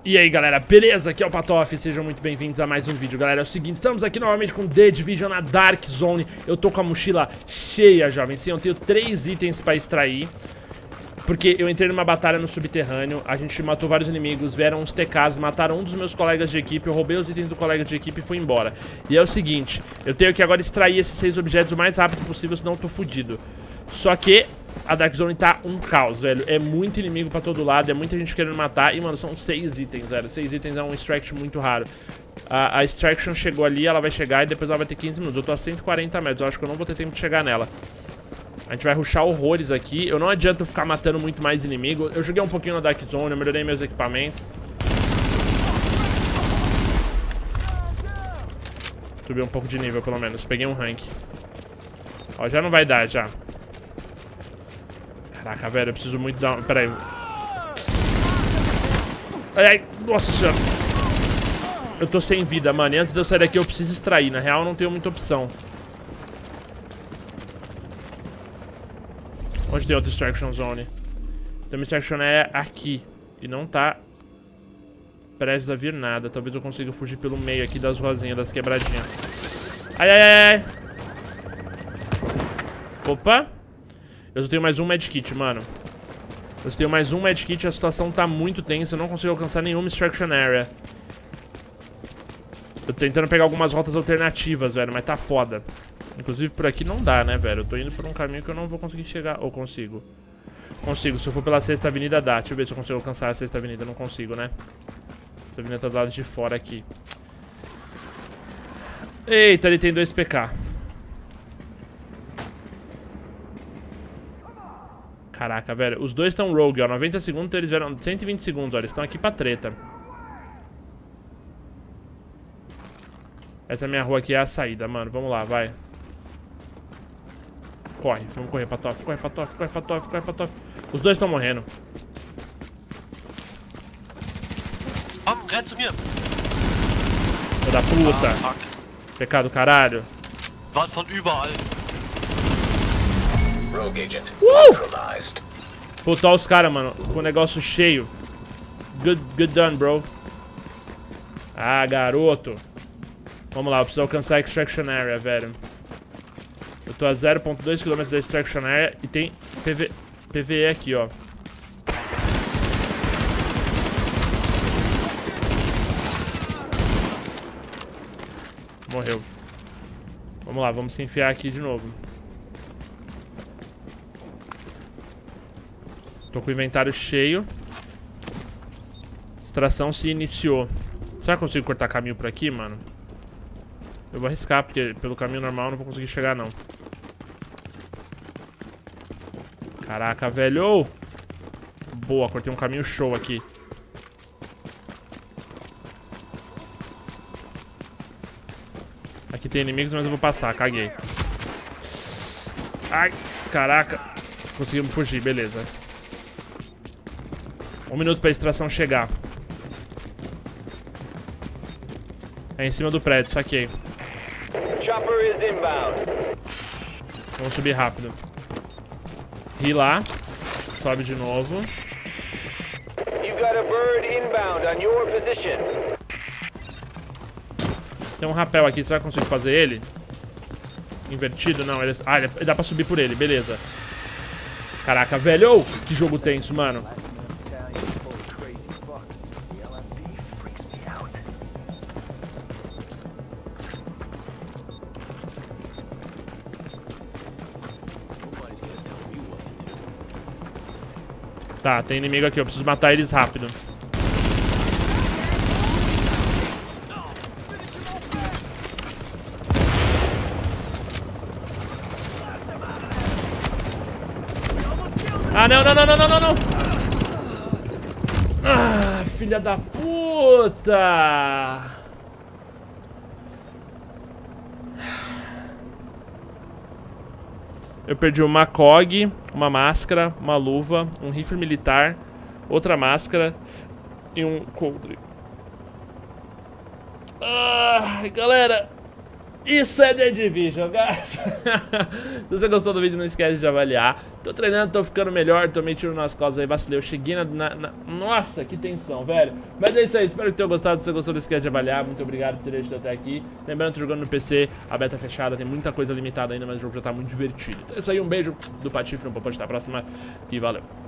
E aí galera, beleza? Aqui é o Patof, sejam muito bem-vindos a mais um vídeo. Galera, é o seguinte, estamos aqui novamente com The Division na Dark Zone. Eu tô com a mochila cheia, jovem. Sim, eu tenho 3 itens pra extrair, porque eu entrei numa batalha no subterrâneo. A gente matou vários inimigos, vieram uns TKs, mataram um dos meus colegas de equipe. Eu roubei os itens do colega de equipe e fui embora. E é o seguinte, eu tenho que agora extrair esses 6 objetos o mais rápido possível, senão eu tô fudido. Só que a Dark Zone tá um caos, velho. É muito inimigo pra todo lado, é muita gente querendo matar. E, mano, são 6 itens, velho. 6 itens é um extraction muito raro. A extraction chegou ali, ela vai chegar e depois ela vai ter 15 minutos. Eu tô a 140 metros, eu acho que eu não vou ter tempo de chegar nela. A gente vai rushar horrores aqui. Eu não adianta eu ficar matando muito mais inimigo. Eu joguei um pouquinho na Dark Zone, eu melhorei meus equipamentos. Subi um pouco de nível, pelo menos. Peguei um rank. Ó, já não vai dar, já. Caraca, velho, eu preciso muito dar... Pera aí. Ai, ai, nossa senhora. Eu tô sem vida, mano. E antes de eu sair daqui, eu preciso extrair. Na real, eu não tenho muita opção. Onde tem outra extraction zone? Tem uma extraction area aqui. E não tá prestes a vir nada. Talvez eu consiga fugir pelo meio aqui das ruazinhas, das quebradinhas. Ai, ai, ai, ai. Opa. Eu só tenho mais um medkit, mano. Eu só tenho mais um medkit, a situação tá muito tensa. Eu não consigo alcançar nenhuma extraction area. Eu tô tentando pegar algumas rotas alternativas, velho, mas tá foda. Inclusive por aqui não dá, né, velho? Eu tô indo por um caminho que eu não vou conseguir chegar. Ou consigo? Consigo, se eu for pela 6ª avenida dá. Deixa eu ver se eu consigo alcançar a 6ª avenida. Não consigo, né? Essa avenida tá do lado de fora aqui. Eita, ele tem 2 PK. Caraca, velho, os dois estão rogue, ó, 90 segundos, então eles vieram 120 segundos, ó, eles estão aqui pra treta. Essa minha rua aqui é a saída, mano, vamos lá, vai. Corre, vamos correr, Patof, corre, Patof, corre, Patof, corre, Patof. Os dois estão morrendo. Komm, renn zu mir! Filho da puta. Fuck. Pecado, caralho. Waren von überall. Rogue agent neutralized. Puta, olha os caras, mano, com o negócio cheio. Good done, bro. Ah, garoto. Vamos lá, eu preciso alcançar a extraction area, velho. Eu tô a 0.2 km da extraction area e tem PVE aqui, ó. Morreu. Vamos lá, vamos se enfiar aqui de novo. Tô com o inventário cheio. Extração se iniciou. Será que eu consigo cortar caminho por aqui, mano? Eu vou arriscar, porque pelo caminho normal eu não vou conseguir chegar, não. Caraca, velho. Boa, cortei um caminho show aqui. Aqui tem inimigos, mas eu vou passar, caguei. Ai, caraca. Conseguimos fugir, beleza. 1 minuto pra extração chegar. É em cima do prédio, saquei. Vamos subir rápido. Ri lá. Sobe de novo. Tem um rapel aqui, será que eu consigo fazer ele? Invertido? Não, ele... Ah, dá pra subir por ele, beleza. Caraca, velho! Oh, que jogo tenso, mano. Tá, tem inimigo aqui, eu preciso matar eles rápido. Ah, não, não, não, não, não, não, não. Ah, filha da puta. Eu perdi uma COG, uma máscara, uma luva, um rifle militar, outra máscara e um coldre. Ah, galera. Isso é The Division, guys. Se você gostou do vídeo, não esquece de avaliar. Tô treinando, tô ficando melhor, tomei tiro nas costas aí, vacilei. Eu cheguei Nossa, que tensão, velho. Mas é isso aí, espero que tenham gostado. Se você gostou, não esquece de avaliar. Muito obrigado por ter assistido até aqui. Lembrando que tô jogando no PC, a beta fechada, tem muita coisa limitada ainda, mas o jogo já tá muito divertido. Então é isso aí, um beijo do Patife, no Popô, até a próxima e valeu.